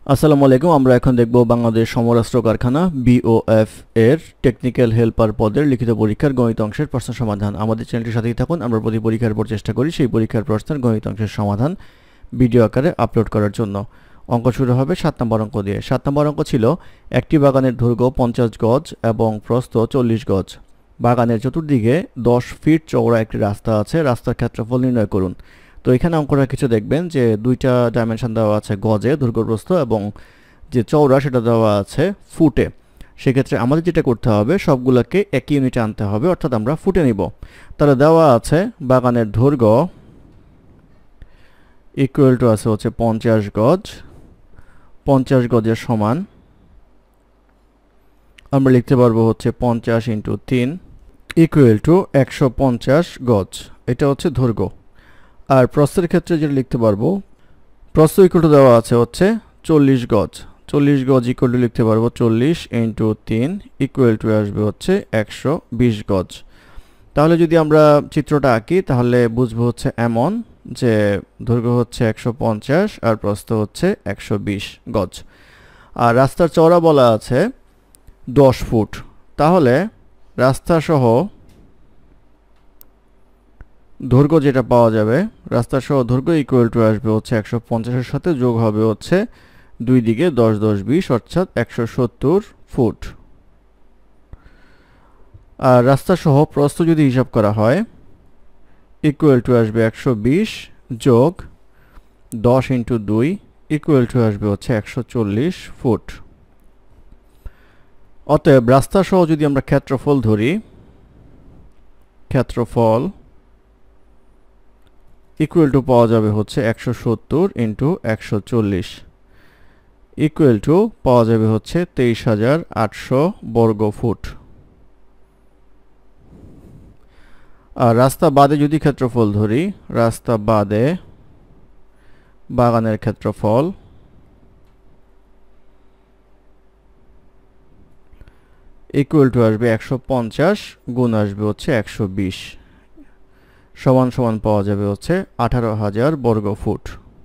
আসসালামু আলাইকুম। আমরা এখন দেখব বাংলাদেশ সমরাস্ত্র কারখানা BOF এর টেকনিক্যাল হেল্পার পদের লিখিত পরীক্ষার গণিত অংশের প্রশ্ন সমাধান। আমাদের চ্যানেলটির সাথেই থাকুন। আমরা প্রতি পরীক্ষার পর চেষ্টা করি সেই পরীক্ষার প্রশ্নের গণিত অংশের সমাধান ভিডিও আকারে আপলোড করার জন্য। অঙ্ক শুরু হবে 7 নম্বর অঙ্ক দিয়ে। 7 নম্বর অঙ্ক ছিল একটি বাগানের দৈর্ঘ্য 50 গজ এবং প্রস্থ 40 গজ। বাগানের চতুর্দিকে 10 ফিট চওড়া একটি রাস্তা আছে। রাস্তার ক্ষেত্রফল নির্ণয় করুন। তো এখানে অঙ্কটা কিছু দেখবেন যে দুইটা ডাইমেনশন দেওয়া আছে গজে দৈর্ঘ্য প্রস্থ, এবং যে চওড়া সেটা দেওয়া আছে ফুটে। সেক্ষেত্রে আমাদের যেটা করতে হবে সবগুলোকে একই ইউনিটে আনতে হবে, অর্থাৎ আমরা ফুটে নিব। তাহলে দেওয়া আছে বাগানের দৈর্ঘ্য ইকুয়াল টু আছে হচ্ছে 50 গজ। 50 গজের সমান আমরা লিখতে পারবো হচ্ছে 50 × 3 ইকুয়াল টু 150 গজ। এটা হচ্ছে দৈর্ঘ্য। আর প্রস্থের ক্ষেত্রে যেটা লিখতে পারবো, প্রস্থ ইকুয়াল টু দেওয়া আছে হচ্ছে 40 গজ। 40 গজ ইকুয়াল টু লিখতে পারবো 40 × 3 ইকুয়াল টু আসবে হচ্ছে 120 গজ। তাহলে যদি আমরা চিত্রটা আঁকি তাহলে বুঝবো হচ্ছে এমন যে দৈর্ঘ্য হচ্ছে 150 আর প্রস্থ হচ্ছে 120 গজ। আর রাস্তার চওড়া বলা আছে 10 ফুট। তাহলে রাস্তা সহ দৈর্ঘ্য যেটা পাওয়া যাবে, রাস্তা সহ দৈর্ঘ্য ইকুয়াল টু আসবে হচ্ছে 150-এর সাথে যোগ হবে হচ্ছে দুই দিকে 10 10 20 অর্থাৎ 170 ফুট। আর রাস্তা সহ প্রস্থ যদি হিসাব করা হয় ইকুয়াল টু আসবে 120 যোগ 10 × 2 ইকুয়াল টু আসবে হচ্ছে 140 ফুট। অতএব রাস্তা সহ যদি আমরা ক্ষেত্রফল ধরি, ক্ষেত্রফল ইকুয়াল টু পাওয়া যাবে হচ্ছে 170 × 140 ইকুয়াল টু পাওয়া যাবে হচ্ছে 23,800 বর্গ ফুট। আর রাস্তা বাদে যদি ক্ষেত্রফল ধরি, রাস্তা বাদে বাগানের ক্ষেত্রফল ইকুয়াল টু আসবে 150 গুণ আসবে হচ্ছে 120 সমান সমান পাওয়া যাবে হচ্ছে 18,000 বর্গ ফুট।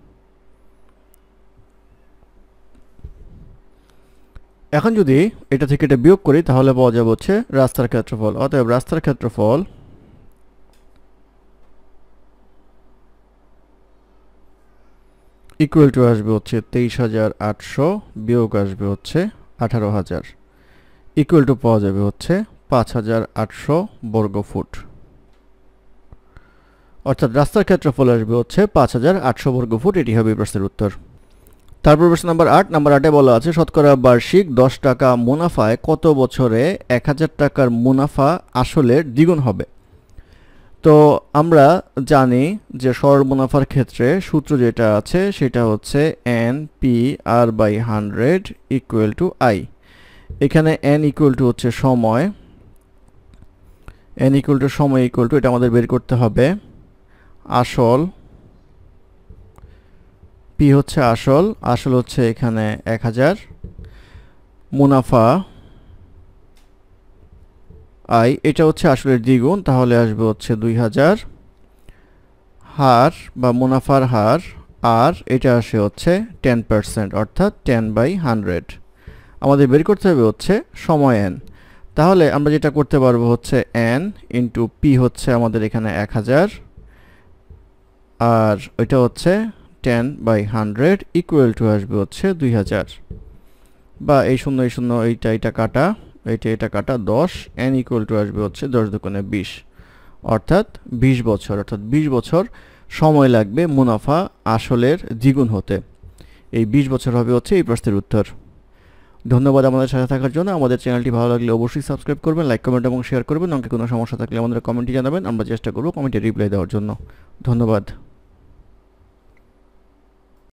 এখন যদি এটা থেকে এটা বিয়োগ করি তাহলে পাওয়া যাবে হচ্ছে রাস্তার ক্ষেত্রফল। অতএব রাস্তার ক্ষেত্রফল ইকুয়াল টু আসবে হচ্ছে 23,800 বিয়োগ আসবে হচ্ছে 18,000 ইকুয়াল টু পাওয়া যাবে হচ্ছে 5,800 বর্গ ফুট। অর্থাৎ রাস্তার ক্ষেত্রফল আসবে হচ্ছে 5,800 বর্গ ফুট। এটি হবে এই প্রশ্নের উত্তর। তারপর প্রশ্ন নাম্বার 8। নাম্বার 8-এ বলা আছে শতকরা বার্ষিক 10 টাকা মুনাফায় কত বছরে 1000 টাকার মুনাফা আসলের দ্বিগুণ হবে। তো আমরা জানি যে সরল মুনাফার ক্ষেত্রে সূত্র যেটা আছে সেটা হচ্ছে NPR/100 ইকুয়াল টু I। এখানে N ইকুয়াল টু হচ্ছে সময়, N ইকুয়াল টু সময় ইকুয়াল টু এটা আমাদের বের করতে হবে আসল, P হচ্ছে আসল, আসল হচ্ছে এখানে 1000, মুনাফা I এটা হচ্ছে আসলের দ্বিগুণ, তাহলে আসবে হচ্ছে 2000, হার বা মুনাফার হার আর এটা আসে হচ্ছে 10% অর্থাৎ 10/100। আমাদের বের করতে হবে হচ্ছে সময় N। তাহলে আমরা যেটা করতে পারবো হচ্ছে N × P হচ্ছে আমাদের এখানে 1000 আর এটা হচ্ছে 10/100 ইকুয়াল টু আসবে হচ্ছে 2000, বা এই শূন্য এই শূন্য এটা কাটা, এটা কাটা 10, N ইকুয়াল টু আসবে হচ্ছে 10 দুগুণে 20 অর্থাৎ 20 বছর। অর্থাৎ 20 বছর সময় লাগবে মুনাফা আসলের দ্বিগুণ হতে। এই 20 বছর হবে হচ্ছে এই প্রশ্নের উত্তর। ধন্যবাদ আমাদের সাথে থাকার জন্য। আমাদের চ্যানেলটি ভালো লাগলে অবশ্যই সাবস্ক্রাইব করবেন, লাইক কমেন্ট এবং শেয়ার করবেন। অঙ্কে কোনো সমস্যা থাকলে আমাদের কমেন্টে জানাবেন, আমরা চেষ্টা করব কমেন্টে রিপ্লাই দেওয়ার জন্য। ধন্যবাদ।